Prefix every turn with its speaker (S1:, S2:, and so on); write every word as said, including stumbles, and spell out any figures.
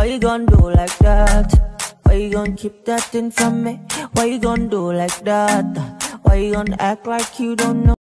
S1: you gonna do like that? Why you gonna keep that thing from me? Why you gonna do like that? Why you gonna act like you don't know?